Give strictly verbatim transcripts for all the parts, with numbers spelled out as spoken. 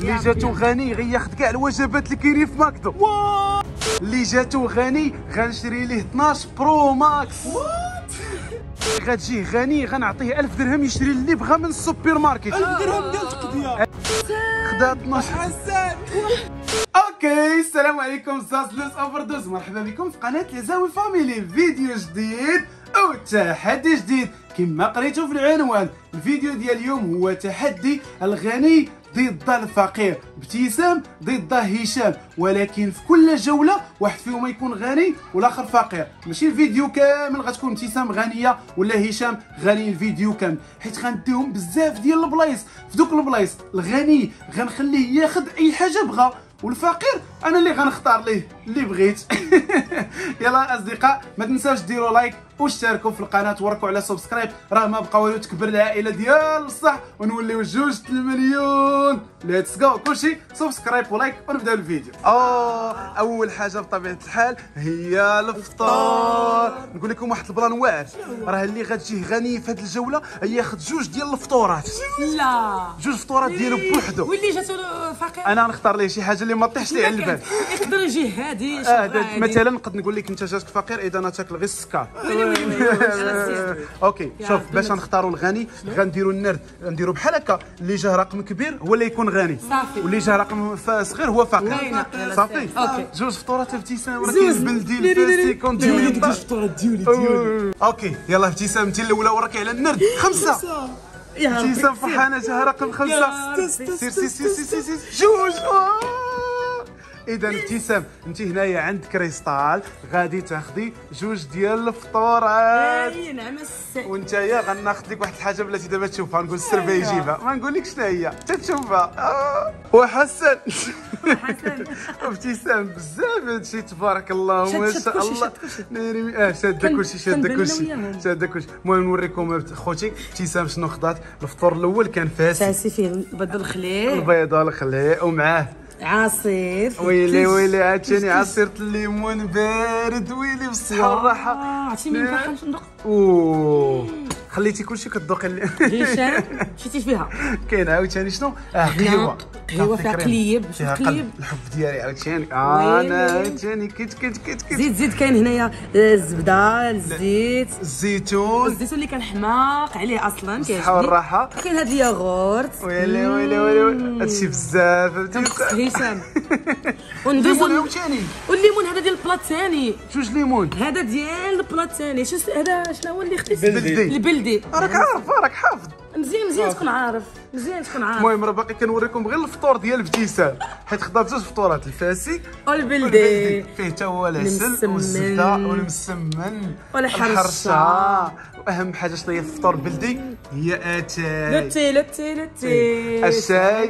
اللي جاتو غني غياخد كاع الوجبات اللي كاينين في ماكدو. اللي جاتو غني غنشري ليه اثناش برو ماكس. غتجيه غني غنعطيه ألف درهم يشري اللي بغا من السوبر ماركت. ألف درهم ديال التقضيه خدا اثناش. حسان. اوكي السلام عليكم زاز لوس اوفردوز، مرحبا بكم في قناه ليزاوي فاميلي. فيديو جديد او تحدي جديد كما قريتوا في العنوان. الفيديو ديال اليوم هو تحدي الغني ضد الفقير، ابتسام ضد هشام، ولكن في كل جوله واحد فيهم يكون غني والاخر فقير. ماشي الفيديو كامل غتكون ابتسام غنيه ولا هشام غني الفيديو كامل، حيت غنديهم بزاف ديال البلايص. في دوك البلايص الغني غنخليه ياخذ اي حاجه بغا، والفقير انا اللي غنختار ليه اللي بغيت. يلا اصدقاء ما تنساوش ديروا لايك واشتركوا في القناه ووركوا على سبسكرايب، راه ما بقى والو تكبر العائله ديال بصح ونوليو جوج المليون. ليتس جو كلشي سبسكرايب ولايك ونبداو الفيديو. اه اول حاجه بطبيعه الحال هي الفطور. نقول لكم واحد البلان واعر، راه اللي غتجيه غني في هذه الجوله ياخذ جوج ديال الفطورات. لا جوج فطورات ديالو بوحدو. واللي جاتو فقير انا نختار ليه شي حاجه اللي ما طيحش ليه على البال. يقدر يجي هادي اه مثلا نقد نقول لك انت جاتك فقير اذا انا تاكل غير السكر. اوكي شوف باش نختاروا الغني غنديروا النرد، نديروا بحال هكا اللي جاه رقم كبير هو اللي يكون غني، صافي. واللي جاه رقم صغير هو فقير. صافي اوكي جوج فطورات ابتسام، راه كاين بلدي الفاسي كون ديولي ديك جوج فطورات ديولي ديولي. اوكي يلا ابتسام انت الاولى وراكي على النرد. خمسه ابتسام فرحانه جاها رقم خمسه. سير سير سير سير سير جوج. اذا ابتسام انت هنايا عند كريستال غادي تاخدي جوج ديال الفطورات. اي نعم السي. وانت يا غناخذ لك واحد الحاجه بلاتي دابا تشوفها، نقول السر باه يجيبها ما نقول لك شنو هي حتى تشوفها. آه. وحسن حسن ابتسام بزاف هادشي تبارك الله ما شاء الله. ناري اه شاده كلشي شاده كلشي شاده كلشي. المهم نوريكم خوتي ابتسام شنو خدات. الفطور الاول كان فاسي فاسي فيه البيض الخليل البيض الخليل ومعاه عصير. ويلي ويلي عاوتاني عصير الليمون بارد. ويلي بالصحه والراحه. عرفتي من باقا ندوق. اوه خليتي كلشي كتذوقي اللي هشام مشيتي فيها. كاين عاوتاني شنو اه قهوه قهوه فيها قليب. فيها قليب قلب الحب ديالي عاوتاني. انا عاوتاني كيت كيت كيت كيت زيد زيد كاين هنايا الزبده الزيت الزيتون الزيتون اللي كان حماق عليه اصلا بالصحه والراحه. كاين هاد الياغورت. ويلي ويلي ويلي هادشي بزاف هشام وندوزو وندوزو عاوتاني. والليمون هذا ديال البلاط الثاني. جوج ليمون هذا ديال البلاط الثاني. شو هذا شنو هو اللي اختي؟ البلدي. البلدي. راك عارف راك حافظ. مزيان مزيان تكون عارف مزيان تكون عارف. المهم راه باقي كنوريكم غير الفطور ديال ابتسام، حيت خدات جوج فطورات الفاسي والبلدي فيه حتى هو العسل المسمن. والزبده والمسمن والحرشه. واهم حاجه شنو هي الفطور البلدي؟ هي اتاي لوتي لوتي لوتي الشاي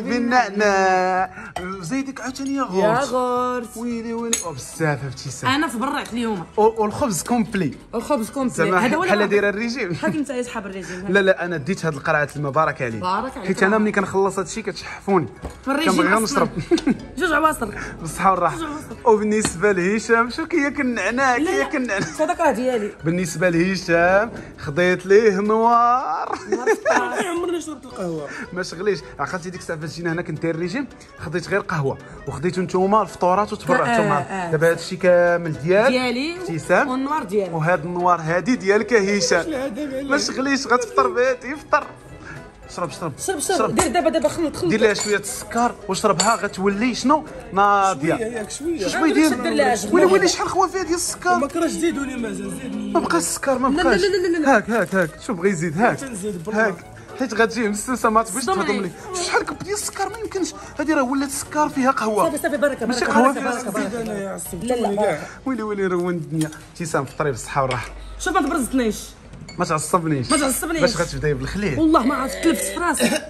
بالنعناع. زيدك عاوتاني ياغورت. ياغورت ويلي ويلي بزاف ابتسام. انا تبرعت اليوم. والخبز كومبلي الخبز كومبلي زعما هذا هو بحال دايره الريجيم. بحال انت اصحاب الريجيم. لا لا انا ديت هاد القرعه الماء بارك عليك. بارك عليك. حيت انا ملي كنخلص هادشي كتشحفوني في الريجيم كنبغي أصلاً. نشرب. جوج عواصر بالصحه والراحه. وبالنسبه لهشام شو كياك النعناع كياك النعناع. هذاك راه ديالي. بالنسبه لهشام خديت ليه نوار. عمرني شربت القهوه. ما شغليش عقلتي ديك الساعه فاش جينا هنا كنت داير ريجيم خديت غير قهوه وخديتو نتوما الفطورات وتبرعتوا آه، معاه. آه. دابا هادشي كامل ديال ديالي ابتسام والنوار ديالي. وهاد النوار هادي ديالك هشام. ما شغليش غتفطر بهادي فطر. شرب شرب شرب شرب دير دابا دابا خلط خلط. دير لها شويه السكر وشربها غتولي شنو ناضيه. ياك شويه شويه ديال ويلي ويلي شحال خوا فيها ديال السكر. ما كرهش زيدوا لي مازال زيد. ما بقاش السكر ما لا بقاش. لا لا لا لا. هاك هاك هاك شوف بغى يزيد هاك تنزيد بالله. هاك حيت غتجي مسوسه ما تبغيش صدمني. تهضم لك. شحال كب ديال السكر ما يمكنش. هذه راه ولات السكر فيها قهوه. صافي صافي بركه ماشي بركه قهوة بركه فيها بركه زيد بركه. انا يا عصب لا لا كاع. ويلي ويلي روّن الدنيا. ابتسام فطري بالصحه والراحه. شوف ما تبرزتنيش ما تعصبنيش ما تعصبنيش. باش غتبداي بالخليل. والله ما عرفت تلفت في راسي.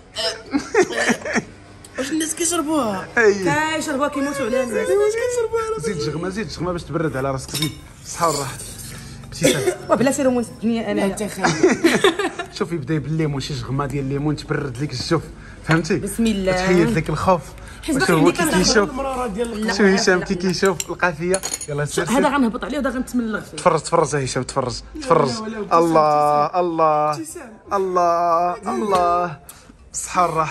واش الناس كيشربوها؟ اي كيشربوها كيموتوا عليها الناس. واش كيشربوها؟ زيد جغمه زيد جغمه باش تبرد على راسك. زيد بالصحه والراحه. ابتسام وبلاتي رومونت الدنيا انا. انت خايب. شوفي بداي بالليمون شي جغمه ديال الليمون تبرد لك الجوف فهمتي. بسم الله. تحيد لك الخوف. حيت واش باقي هو عندي كي كنهضر كيشوف المراره ديال شو هشام كي كيشوف القافيه. يلا سير هذا غنهبط عليه وهذا غنتملغ فيه. تفرج تفرج يا هشام تفرج تفرج. الله الله الله الله بالصحه والراحه.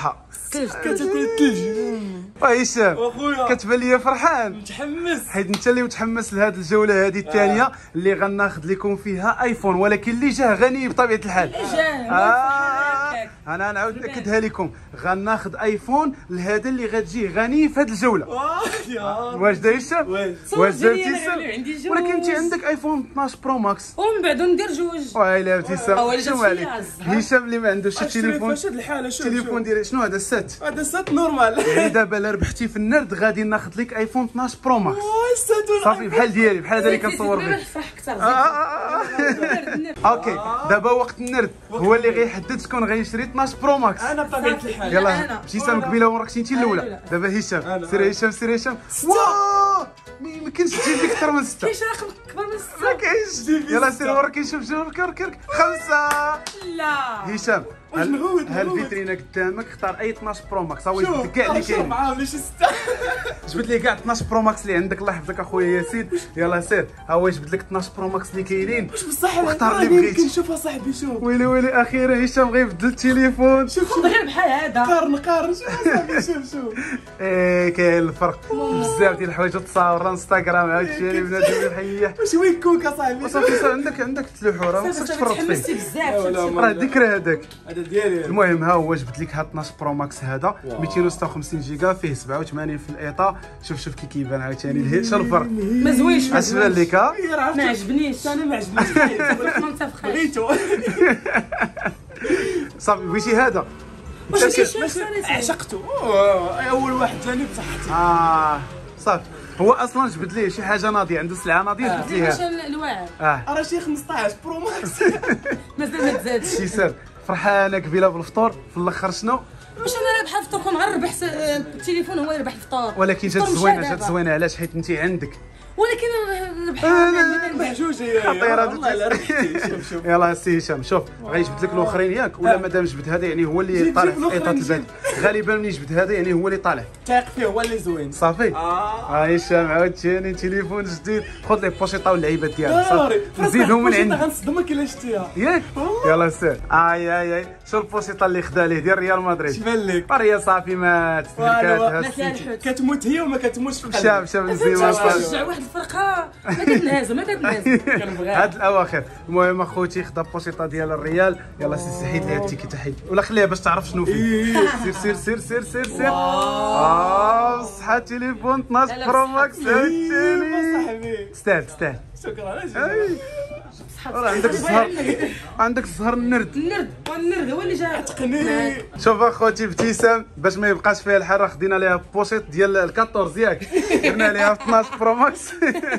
تسقيش كتاكل الثلج. هشام واخويا كتبان ليا فرحان متحمس. حيت انت اللي متحمس لهاد الجوله هذه الثانيه اللي غناخذ لكم فيها ايفون، ولكن اللي جاه غني بطبيعه الحال. جاه آه انا نعاود ناكدها لكم، غناخذ ايفون لهذا اللي غتجيه غني في هذه الجوله. واه يا واش دا هشام؟ وين؟ واش دا ديالي ابتسام؟ أنا عندي جوج. ولكن انت عندك ايفون اثناش برو ماكس. ومن بعد ندير جوج. ويلي ابتسام أول جات شنو فيا عليك؟ الزهر. هشام اللي ما عندوش التليفون، فاش هاد الحاله شوف التليفون ديالي شنو هذا السات؟ هذا سات نورمال. يعني دابا الا ربحتي في النرد غادي ناخذ لك ايفون اثناش برو ماكس. واي السات صافي بحال ديالي بحال هذا اللي كنصور به. فرح اكثر. آه، آه، آه. اوكي دابا وقت النرد هو اللي غيحدد شكون غيشري اثناش برو ماكس. انا بطبيعه الحال. يلا ابتسام قبيله وراك انت الاولى، دابا هشام سير هشام سير هشام. واه ما يمكنش تجيب لك اكثر من سته، كاينش رقم كبر من ما السته. كاينش. يلا سير وراك شوف شوف وراك خمسه. لا هشام واش نعود ها نعود. الفيترينا قدامك، اختار اي اثناش برو ماكس. هو جبت شوف لك كاع اللي شوف كاين، معاهم ليش سته. جبت لي كاع اثناش برو ماكس اللي عندك. الله يحفظك اخويا ياسين. يلا سير ها هو جبت لك اثناش برو ماكس اللي كاينين. واش بصح واختار اللي يمكن بغيتي. نشوفها صاحبي شوف. ويلي ويلي اخيرا هشام غيبدل التليفون. شوف شوف غير بحال هذا. قارن قارن شوف صاحبي شوف شوف. ايه كاين الفرق بزاف ديال الحوايج تصاور انستغرام عاوتاني بنادم يحيح. واش وين كوكا صاحبي. وصافي صافي عندك عندك تلوحو راه ما خصكش تفرط تحمستي فيه، بزاف. راه ذكرى هذاك. هذا ديالي. المهم ها هو جبت لك هاد اثناش برو ماكس هذا مئتين وستة وخمسين جيجا، فيه سبعة وثمانين في الايطا. شوف شوف كي كيبان عاوتاني الهيل. شنو الفرق؟ ما زوينش. اش بان لك ها؟ ما عجبنيش. انا ما عجبنيش. ما متفقاش. بغيتو. صافي بغيتي هذا. واش متأكد؟ شي شي عشقته. أوه، اول واحد جاني بصحتي. اه صافي هو اصلا جبت ليه شي حاجه ناضيه، عنده سلعه ناضيه جبت ليها. واش الواعر اه راه شي خمسطاش برو ماكس. مازال ما تزادش. شي سر فرحانه قبيله بالفطور في الاخر شنو؟ واش انا رابحه فطوركم غير ربح س- التليفون هو اللي ربح الفطور. ولكن جات الفطور زوينه مشى جات دابا. زوينه علاش؟ حيت انت عندك ولكن ربح بحجوج هي. خطيره. والله لا ربحتي. شوف شوف. يلا سي هشام شوف غيجبد لك الاخرين ياك، ولا مادام جبد هذا يعني هو اللي جيب- طالع جيب في ايطات الآخرين، البال. غالبا ملي جبد هذا يعني هو اللي طالع. تايق فيه هو اللي زوين. صافي اه ها هشام عاوتاني تليفون جديد، خذ لي بوشيطه واللعيبات ديالك ضروري. صافي نزيدهم من عندي غنصدمك الا شتيها. ياك. يلا سير. اي اي اي شو البوشيطه اللي خدا ليه ديال ريال مدريد؟ شبان لك. راه صافي مات والو. الحوت. كتموت هي وما كتموتش في القلب. شاف شاف الزيوان تشجع واحد الفرقه ما كتنهزم ما كتنهزم. كنبغيها. هاد الاواخر. المهم اخوتي خدا بوشيطه ديال الريال. يلا سي سي حيد ليها التيكي تحيد ولا خليها باش تعرف شنو فيه. سير سير سير سير سير سير. اه بصحة تليفون اثناش لا، برو بصحة ماكس ايوا عاوتاني. صاحبي. تستاهل تستاهل. شكرا. أي. راه عندك الزهر عندك الزهر النرد. النرد والنرد هو اللي جا تقني. شوف اخوتي ابتسام باش ما يبقاش فيها الحال راه خدينا ليها بوشيط ديال أربعطاش ياك، درنا ليها اثناش برو ماكس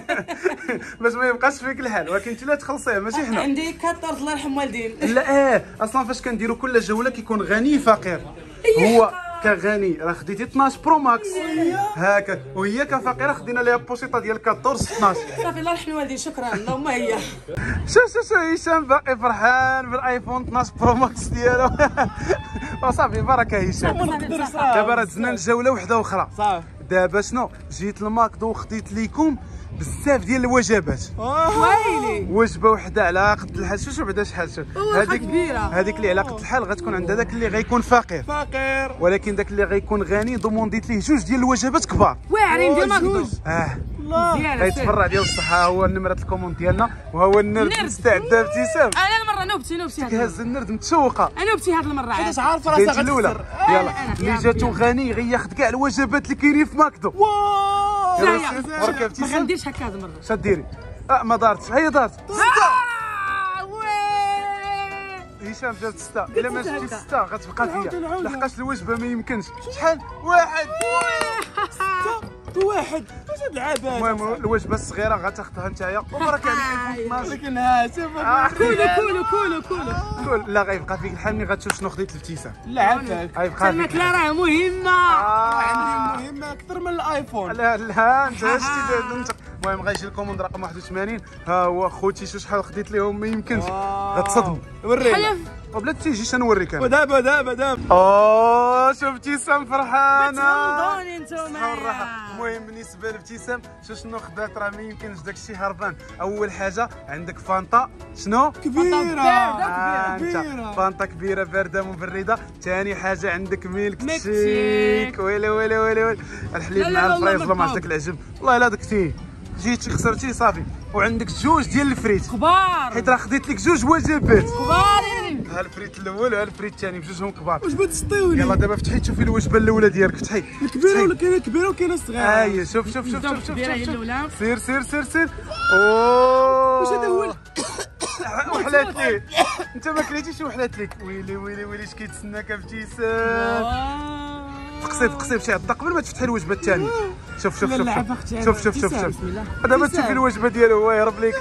باش ما يبقاش فيك الحال، ولكن انت لا تخلصيه ماشي حنا. عندي أربعطاش الله يرحم والدين. لا اه اصلا فاش كنديروا كل جوله كيكون غني فقير. هو كغني راه خديتي اثناش برو ماكس هكا، وهي كفقيره خدينا ليها بوشيطه ديال أربعطاش اثناش. صافي الله يرحم الوالدين شكرا اللهم هي. شوف شوف شوف هشام باقي فرحان بالايفون اثناش برو ماكس ديالو. وصافي بركه هشام. دابا راه دزنا لجوله وحده اخرى. صافي. دابا شنو جيت لماكدو وخديت ليكم بزاف ديال الوجبات. ويلي وجبه وحده على قد الحال. شوف شوف بعدا شحال. شوف هذيك كبيرة. هذيك اللي على قد الحال غتكون عند هذاك اللي غيكون فقير، فقير. ولكن داك اللي غيكون غني دومونديت ليه جوج ديال الوجبات كبار. واعرين ديال ماكدو. جوج. اه مزيان غيتفرع ديال الصحه. هو النمره الكوموند ديالنا وهو النرد النرد. مستعده ابتسام. انا المره نوبتي نوبتي هاد كهز النرد متشوقه. انا نوبتي هاد المره حيتاش عاد. عارف راسها بنت الاولى. غتخسر. يلا أنا. اللي يلا، جاتو يلا. غني غياخذ كاع الوجبات اللي كاينين في ماكدو. واو. يلا لا، سير لا. برك ما ابتسام. غنديرش هكا هاد المره. اش ديري؟ اه ما دارتش هي دارت. آه، وي. هشام جاب ستة. الا ما جبتي هكا. ستة غتبقى العودة، فيا العودة. لحقاش الوجبه ما يمكنش. شحال؟ واحد. واحد. واش هاد العباد. المهم الوجبه الصغيره غتاخذها نتايا وبارك عليك ايفون اثناش. ولكن ها شوف. آه. كولو كولو كولو كولو. قول لا غيبقى فيك الحال ملي غتشوف شنو خديت الابتسام. لا عافاك. غيبقى فيك الماكله راه مهمه. آه. عندي مهمه اكثر من الايفون. لا لا انت اش تدير انت. المهم غيجي الكوموند رقم واحد وثمانين. ها هو خوتي شو شحال خديت لهم ما يمكنش. غتصدموا. ورينا. حلف. وبلا تيجيش نوريك انا. ودابا دابا دابا. اوه شوف ابتسام فرحانه. تغمضوني نتوما الراحه. المهم بالنسبه لابتسام شو شنو خدات راه ما يمكنش داكشي هربان. اول حاجه عندك فانتا شنو كبيره آه انت كبيره فانتا كبيره بارده مبرده. ثاني حاجه عندك ميلك ميلك تشيك. تشيك. ويلي ويلي ويلي ويلي الحليب لا مع لا الفريز والله والله ما عرفتك العجب والله الا دكتي جيتي خسرتي صافي. وعندك جوج ديال الفريت كبار حيت راه خديت لك جوج وجبات. كبار ها الفريت الاول وها الفريت الثاني بجوجهم كبار. واش بغيت تسطيوني يلا دابا فتحي تشوفي الوجبه الاولى ديالك. فتحي الكبيره ولا كاينه كبيره وكاينه صغيره اي شوف شوف شوف نبداو شوف شوف بالكبيرة هي شوف الأولى. سير سير سير سير اوه واش هذا هو وحلات لي انت ما كليتيش وحلات لك. ويلي ويلي ويلي اش كيتسناك ابتسام. فقسي فقسي بشي عضه قبل ما تفتحي الوجبه الثانيه. شوف شوف شوف اللعبة اختي شوف شوف شوف شوف دابا تشوفي الوجبه ديالو هو يهرب لك.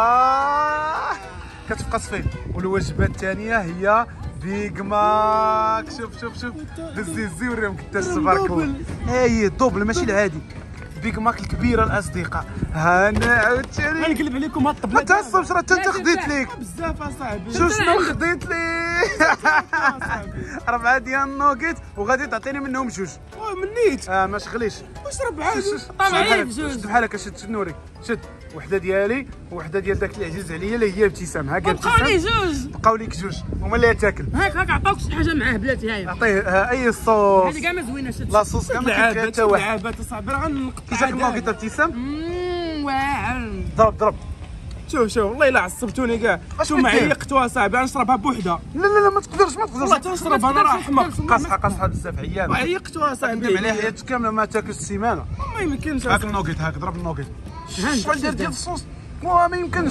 اه كتفقس فيه. والوجبه الثانيه هي بيغ ماك. شوف شوف شوف هزي هزي وريهم كداش تبارك الله. ها هي الدوبل ماشي العادي. بيغ ماك الكبيره الاصدقاء. ها عاوتاني غنقلب عليكم هاد الطبله ما تعصبش راه حتى انت خديت ليك. بزاف اصاحبي شو شنو خديت ليك؟ أربعة ديال النوغيت وغادي تعطيني منهم جوج. منيت اه ما شغليش. واش ربعه طبعا بجوج. شد بحالك شد شد نوري شد. وحده ديالي وحده ديال داك اللي عزيز عليا اللي هي ابتسام. ها قال بقاو لي ابتسام جوج بقاو ليك جوج هما اللي تاكل. هاك هاك عطاوك شي حاجه معاه بلاتي هاي عطيه ها اي الصوص. هذه كاع ما زوينه شد لا صوص كاع ما كيبقى لعابات حتى واحد. لعابات اصاحبي راه غنقطع كي جاك النوغيت ابتسام اممم واعر ضرب ضرب. شوف شوف والله الا عصبتوني كاع. شوف ما كدير؟ عيقتوها صاحبي غنشربها بوحدها. لا لا لا ما تقدرش ما تقدرش. والله تنشربها انا راه احمق. قاصحه قاصحه بزاف عيان. عيقتوها ندم صاحبي عليها حياتك كامله ما تاكلش السيمانه. ما يمكنش هاك النوغيت هاك ضرب النوغيت. ها شحال ديال ديال الصوص واه ما يمكنش.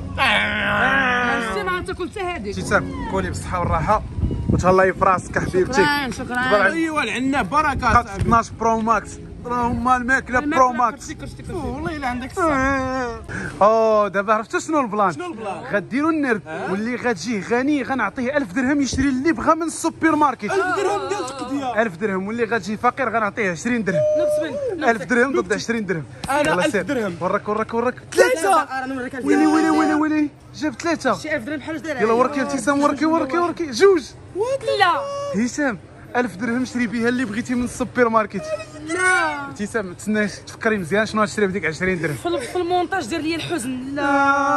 شتي ما تاكل حتى هذيك ابتسام كولي بالصحه والراحه وتهلاي في راسك حبيبتي. شكرا شكرا ايوا العناب بركه خاطر صاحبي. اثناش برو ماكس هما الماكله برو ماكس. والله الا عندك الصح. اوه دابا عرفتوا شنو البلان؟ شنو البلان؟ غديروا النرد واللي غتجيه غني غنعطيه ألف درهم يشري اللي بغا من السوبر ماركت. ألف درهم ديال التقضيه. ألف درهم واللي غتجي فقير غنعطيه عشرين درهم. نفس من ألف درهم ضد عشرين درهم. أنا يلا ألف سير. درهم. وراك وراك وراك ثلاثة. ويلي ويلي ويلي ويلي جاب ثلاثة. شي ألف درهم بحال داير يلا وركي ابتسام وركي وركي وركي جوج. لا هشام ألف درهم شري بها اللي بغيتي من السوبر ماركت. لا ابتسام ما تسناش تفكري مزيان شنو غتشري بديك عشرين درهم. في في المونتاج دير لي الحزن لا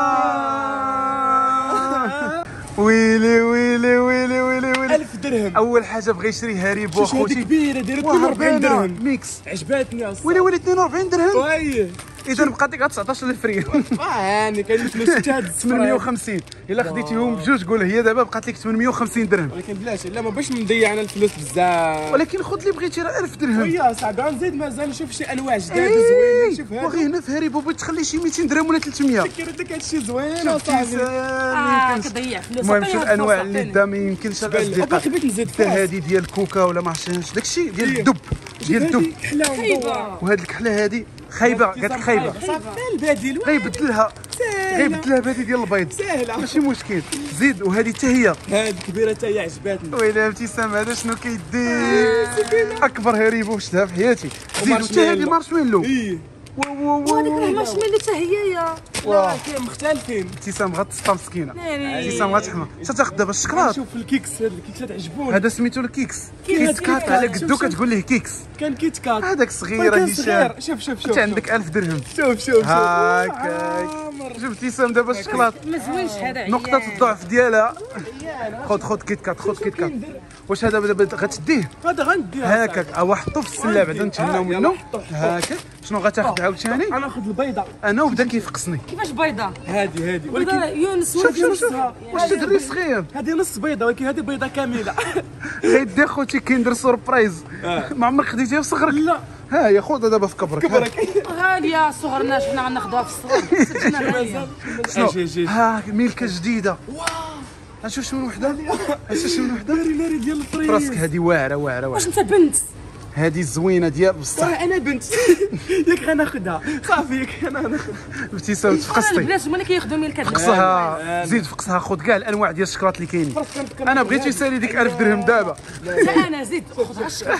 ويلي ويلي ويلي ويلي ويلي. ألف درهم. اول حاجه بغى يشري هاريبو شوف هذه خوتي كبيره دايره اثنين وأربعين درهم. ميكس. عجباتني اصاحبي. ويلي ويلي اثنين وأربعين درهم. وي اذا بقات لك تسعطاش الفري. اه يعني كاين فلوس حتى هاد ثمانمية وخمسين الا خديتيهم بجوج قول هي دابا بقات لك ثمانمية وخمسين درهم. ولكن بلاش لا ما باش نضيع انا الفلوس بزاف. ولكن خذ اللي بغيتي راه ألف درهم. ويا صاحبي غنزيد مازال نشوف شي انواع جداد إيه، زوينين. شوف هذا وغير هنا في هاريبو بغيت تخلي شي ميتين درهم ولا ثلاثمية. كيرو داك هادشي زوين شوف اصاحبي. ابتسام اه ما يمكنش. كضيع فلوس المهم عطيها شوف الفلوس، انواع عطيني. اللي دا ما يمكنش الاصدقاء. باقي بغيت نزيد حتى فلوس. هذه ديال كوكا ولا ما عرفتش داكشي ديال إيه. الدب ديال الدب. حلاوه خايبه وهاد الكحله هذه خايبه قالت لك خايبه. صافي البديل غيبدلها غيبدلها بهذه ديال البيض ساهله. ماشي مشكل. زيد وهذه حتى هي. هاد الكبيره حتى هي عجباتني. ويلي ابتسام هذا شنو كيدير؟ اكبر هاريبو شفتها في حياتي. زيد حتى هذه مارشميلو. ايه وهذيك راه مارشميلو حتى هي يا لا كاين مختلفين. ابتسام غتسطى مسكينه. ناري ابتسام غتحمى. تاخذ دابا الشكلاط. شوف الكيكس هاد الكيكسات عجبوني. هذا سميتو الكيكس. كيكس. كيت كات على قدو شوف، شوف. كتقول ليه كيكس. كان كيت كات. هذاك صغيره كان هشام. صغير. شوف شوف شوف انت عندك ألف درهم. شوف شوف شوف هاكاك. آه، شوف ابتسام دابا الشكلاط ما زوينش هذا عيان. نقطة الضعف ديالها. خذ خذ كيت كات خذ كيت كات. واش هذا دابا غتديه هذا غندير هكاك او حطو في السله بعدا نتهناو منه هكاك. شنو غتاخذ عاوتاني؟ انا ناخذ البيضه. انا وبدا كيفقسني. كيفاش بيضه هذه هذه ولكن ولكن يونس شوف شوف شوف نصها. واش تدري صغير. هذه نص بيضه ولكن هذه بيضه كامله. غيدي خوتي كيندر سوربرايز. ما عمرك خديتيها في صغرك. لا ها هي خذها دابا في كبرك. ها. كبرك. غاليه صغرناش حنا غناخذوها في الصغر سجلنا غاليه شنو؟ اجي اجي ها ميلكه جديده. نشوف شنو وحده. نشوف شنو وحده. ناري ناري ديال الفريز. راسك هذه واعره واعره واش واعره. انت بنت هذه زوينه ديال بصح. راه انا بنت. ياك غناخذها صافي ياك انا غناخذ. ابتسام انا تفقصتي. البنات هما اللي كياخذوا ميلكات فقصها زيد فقصها خذ كاع الانواع ديال الشكلاط اللي كاينين. انا بغيت يسالي ديك ألف درهم دابا. لا انا زيد خذ عشرة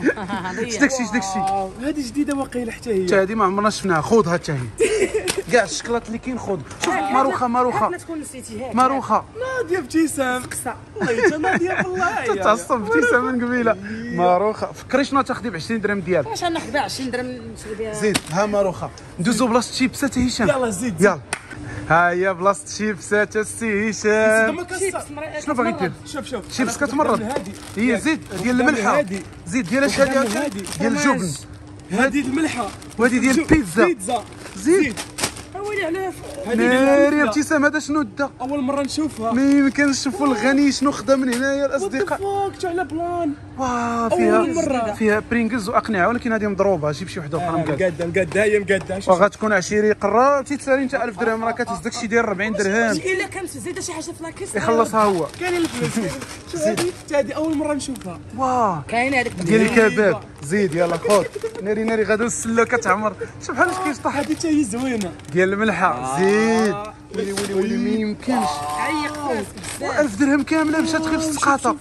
اش داكشي اش داكشي. آه، هذه جديده واقيلا حتى هي. حتى هذه ما عمرنا شفناها. خذها حتى هي. كاع الشكلاط اللي كاين خذ. شوف ماروخه ماروخه لا تكون نسيتي هاك ماروخه. ناديه ابتسام. قصه والله حتى ناديه والله. تعصب ابتسام من قبيله. ماروخه فكري شنو تاخذ تاخدي ب عشرين درهم ديالك. واش غناخذ بها عشرين درهم نشري بها؟ زيد ها ماروخه. ندوزو بلاصه شيبسات هشام. يلا زيد يلا ها هي بلاصه شيبسات السي هشام. شنو باغي دير؟ شوف شوف شيبس كتمرض. هي زيد ديال الملحه. زيد ديال اش هادي؟ ديال الجبن. هذه الملحه وهذه ديال البيتزا. بيتزا زيد ويلي علاه ناري ابتسام. هذا شنو دا؟ اول مره نشوفها. ما يمكنش نشوفوا الغني شنو خدا من هنايا الاصدقاء. فوق على بلان. واه أول مرة. فيها فيها برينجلز واقنعه، ولكن هذه مضروبه. جيب شي وحده اخرى مقاده. مقاده مقاده هي مقاده. وغتكون عشيري قربتي تسالي انت ألف درهم، راه كتهز داكشي ديال أربعين درهم. الا كانت زايده شي حاجه في لاكيس يخلصها هو. كاين الفلوس. شوف هذه هذه اول مره نشوفها. واه كاين هذاك ديال الكباب. زيد يلا خذ. ناري ناري غدا السله كتعمر. شوف بحال اش كيشطح. هذه حتى هي زوينه. ديال الملحه. زيد ولي ولي ولي ما يمكنش. عيق راسك بزاف. ألف درهم كامله مشات غير في السقاطه.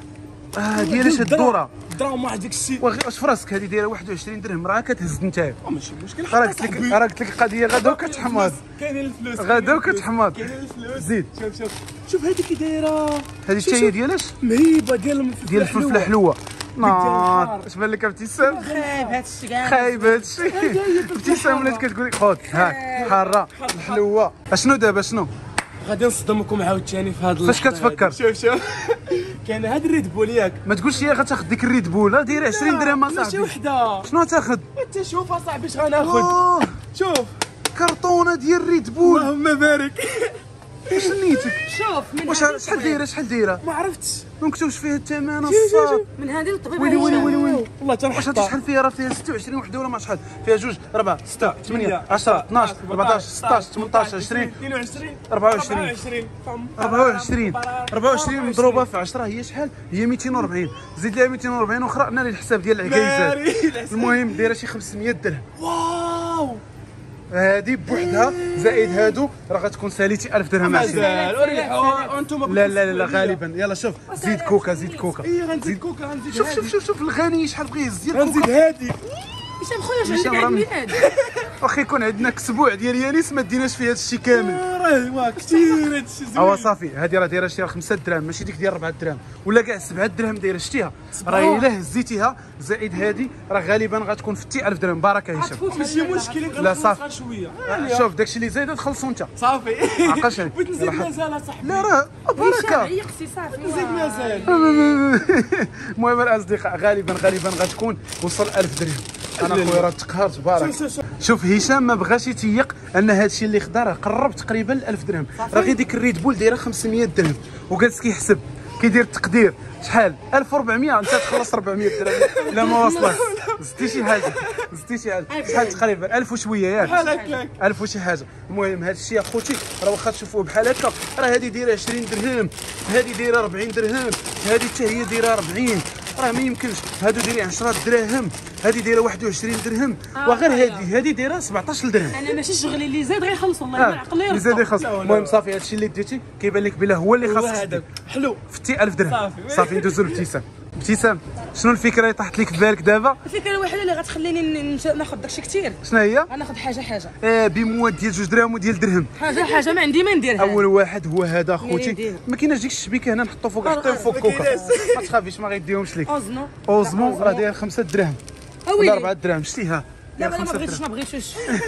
اه ديال اش هاد الدوره. دراهم واحد داك الشيء. واش في راسك هذه دايره واحد وعشرين درهم، راه كتهز نتايا. ماشي مشكل. راه قلت لك راه قلت لك القضيه غدا وكتحمض. كاينين الفلوس. غدا وكتحمض. كاينين الفلوس. زيد شوف شوف شوف هذه كي دايره. هذه حتى هي ديال اش؟ مهيبه ديال الفلفل ديال الفلفله حلوه. نار الحار. اش بان لك ابتسام؟ خايب هذا الشيء كاع. خايب هادشي. ابتسام ولات كتقول لك خذ ها حاره الحلوه. اشنو دابا شنو؟ غادي نصدمكم عاوتاني في هذا فاش كتفكر؟ شوف شوف كاين هذا الريد بول ياك. ما تقولش لي غتاخذ ديك الريد بول، راه دايره عشرين درهم ماشي اصاحبي. وحده. شنو تاخذ؟ انت شوف اصاحبي اش غناخذ. أوه، شوف كرتونه ديال الريد بول. اللهم بارك. واش نيتك؟ شوف من واش هذه شحال دايره شحال دايره؟ ما عرفتش. ما مكتوبش فيها الثمن شوف شوف الصاد. شوف. من هذه للطبيب. ويلي ويلي ويلي ويلي. والله واش هادشي تنحطها. شحال فيها؟ راه فيها ستة وعشرين وحده ولا ما شحال؟ فيها جوج أربعة ستة ثمانية عشرة اثناش أربعطاش ستطاش ثمنطاش عشرين اثنين وعشرين أربعة وعشرين فهم. أربعة وعشرين أربعة وعشرين مضروبه في عشرة هي شحال؟ هي مئتين وأربعين. زيد لها مئتين وأربعين اخرى ناري الحساب ديال العكايزات. ناري. المهم دايره شي خمسمية درهم. واو هذه بوحدها زائد هادو راه غتكون ساليتي ألف درهم عشرين. مازال وريحوا انتم. لا لا لا غالبا. يلا شوف زيد كوكا زيد كوكا. اي غنزيد كوكا غنزيد. شوف شوف شوف شوف الغني شحال بغى يهز ديال غنزيد كوكا. هادي. هشام خويا واش هشام عندك عيد راه- ميلاد؟ واخا يكون عندنا اسبوع ديال يانيس ما ديناش فيه هذا الشيء كامل. راه هو كثير هادشي زوين. اوا صافي هذه راه دايره شي خمسة دراهم ماشي ديك ديال أربعة دراهم ولا كاع سبعة دراهم دايره شتيها. راه الا هزيتيها زائد هذه راه غالبا غتكون في ألف درهم. بركه هشام. ماشي مشكل. لا صافي. شويه. شوف داكشي اللي زايد تخلصوا انت. صافي. عقلش عليك. بغيت نزيد يلا حط. مازال اصاحبي. لا راه هشام بركه. عيقتي صافي. نزيد مازال. المهم الاصدقاء غالبا غالبا غتكون وصل ألف درهم. انا خويا راه تقهرت بارك. شوف شوف شوف هشام ما بغاش يتيق ان هذا الشيء اللي خدا راه قرب تقريبا ل ألف درهم. راه غير ديك الريد بول دايره خمسمية درهم وجالس كيحسب كيدير التقدير شحال ألف وأربعمية انت تخلص أربعمية درهم. لا ما وصلش. زدتي شي حاجه زدتي شي حاجه شحال تقريبا ألف وشويه ياك. بحال هكاك. ألف وشي حاجه. المهم هذا الشيء اخوتي راه واخا تشوفوه بحال هكا راه هذه دايره عشرين درهم هذه دايره أربعين درهم هذه حتى هي دايره أربعين. راه ما يمكنش. هادو دايرين عشرة دراهم هذه دايره واحد وعشرين درهم وغير هذه هذه دايره سبعطاش درهم. انا ماشي شغلي اللي زاد غيخلص والله اه ما عقلي. اللي زاد يخلص. المهم صافي هذا الشيء اللي ديتي كيبان لك بلا هو اللي هو خاصك هذاك حلو. فتي ألف درهم. صافي. صافي ندوزو لابتسام. ابتسام شنو الفكره اللي طاحت لك في بالك دابا؟ الفكره الوحيده اللي غتخليني ن- ن- ناخذ داكشي كثير. شنو هي؟ غناخذ حاجه حاجه آه بمواد ديال جوج دراهم وديال درهم. حاجه حاجه ما عندي ما نديرها. اول واحد هو هذا منين اخوتي. نديرو؟ ما كايناش ديك الشبيكه هنا نحطو فوق آه، حطيه آه، فوق ما كوكا. كايناش. ما تخافيش ما غيديهمش لك. اوزنو. اوزمو راه داير خمسة دراهم ولا ويلي. أربعة دراهم شتيها. لا داير لا ما خمسة بغيتش دراهم. ما بغيتش.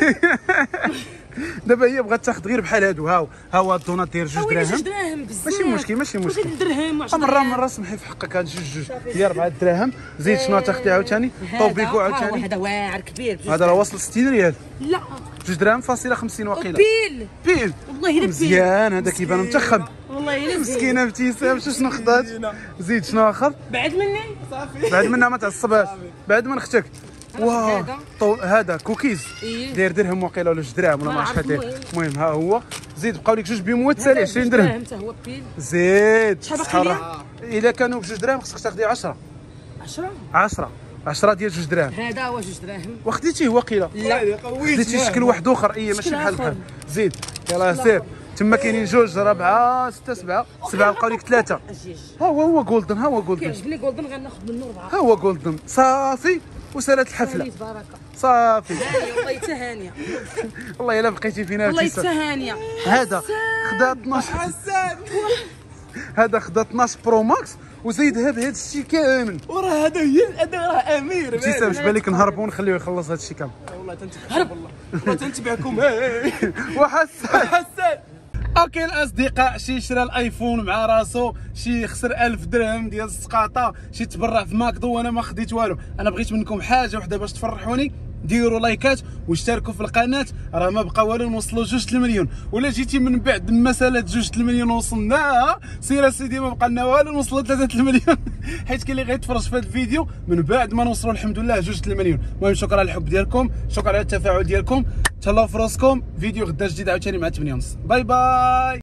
دابا هي بغات تاخذ غير بحال هادو. ها هو ها هو الدونات داير جوج ويلي جوج دراهم. دراهم بزاف. ماشي مشكل ماشي مشكل. غير درهم وعشرة مره دراهم. مره سمحي في حقك هاد جوج جوج هي أربعة دراهم. زيد شنو تاخذي عاوتاني طوبيكو هذا- عاوتاني. هذا واعر كبير بجوج هذا راه واصل ستين ريال. لا جوج دراهم فاصله خمسين وقيله. بيل بيل والله الا بيل. مزيان هذا كيبان متخم. والله الا بيل. مسكينه ابتسام شو شنو خدات. زيد شنو اخر بعد مني. صافي. بعد منها ما تعصبهاش بعد من اختك. واه هذا. طو... هذا كوكيز إيه. داير درهم وقيله ولا جوج دراهم ولا ما ما عرفت عرفت شحال داير. المهم. المهم ها هو زيد بقاو لك جوج بيموت سالي عشرين درهم. حتى هو بيل. زيد شحال باقي صحرا. الا كانوا بجوج دراهم خصك تاخدي عشرة عشرة. عشرة عشرة ديال جوج دراهم هذا هو جوج دراهم. وخديتيه وقيله. لا قويت. خديتي شكل واحد اخر اي ماشي شكل بحال آخر. بحال. زيد يلاه سير تما كاينين جوج ربعه سته سبعه سبعه بقاو لك ثلاثه. اجيج ها هو هو جولدن ها هو جولدن كيعجبني جولدن غناخذ منه ربعه. ها هو جولدن صافي وسالات الحفله هانية بركه. صافي. هانية والله حتى هانيه. والله الا بقيتي فينا والله ابتسام. حتى هانيه. هذا خدا اثناش حسان. هذا خدا اثناش برو ماكس وزيدها بهذا الشيء كامل. وراه هذا هي هذا راه امير. انت سامح بالك نهربوا ونخليوه يخلص هذا الشيء كامل. والله تنتبعكم والله والله تنتبعكم. وحسن حسن. اوكي الاصدقاء، شي شرا الايفون مع راسو، شي خسر ألف درهم ديال السقاطه، شي تبرع في ماكدو وانا ما خديت والو. انا بغيت منكم حاجه وحده باش تفرحوني، ديروا لايكات واشتركوا في القناه، راه ما بقى والو نوصلوا جوج المليون. ولا جيتي من بعد مساله جوج المليون وصلناها، سير سيدي ما بقى لنا والو نوصلوا ثلاثة المليون حيت كاين اللي غيتفرج في هذا الفيديو من بعد ما نوصلوا الحمد لله جوج المليون. المهم شكرا على الحب ديالكم، شكرا على التفاعل ديالكم، تهلاو في راسكم. فيديو غدا جديد عاوتاني مع ثمانية ونص. باي باي.